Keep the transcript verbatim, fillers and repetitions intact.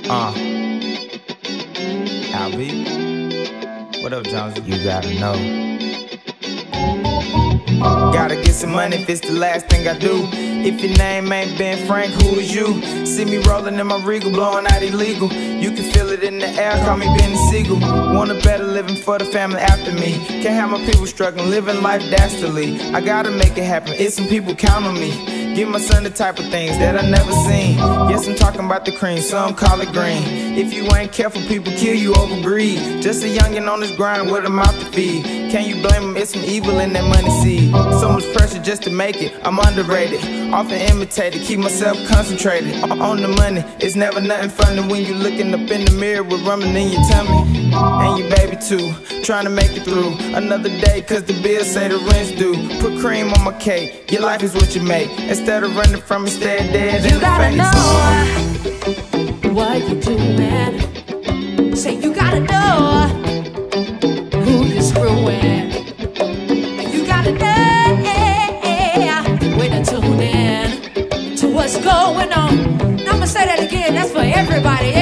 Uh, Al B. What up, Jones? You gotta know. Gotta get some money if it's the last thing I do. If your name ain't Ben Frank, who is you? See me rolling in my Regal, blowing out illegal. You can feel it in the air, call me Benny Siegel. Want a better living for the family after me. Can't have my people struggling, living life dastardly. I gotta make it happen, it's some people count on me. Give my son the type of things that I never seen. Yes, I'm talking about the cream, some call it green. If you ain't careful, people kill you over greed. Just a youngin' on this grind with a mouth to feed. Can you blame him? It's some evil in that money seed. So much pressure just to make it, I'm underrated. Often imitated, keep myself concentrated on the money. It's never nothing funny when you looking up in the mirror with rumbling in your tummy. And your baby too, trying to make it through another day, cause the bills say the rent's due. Put cream on my cake, your life is what you make. Instead of running from me, stay dead in you the face. You gotta know what you're doing. Say you gotta know who you're screwing. You gotta know when to tune in to what's going on. Now I'm gonna say that again, that's for everybody.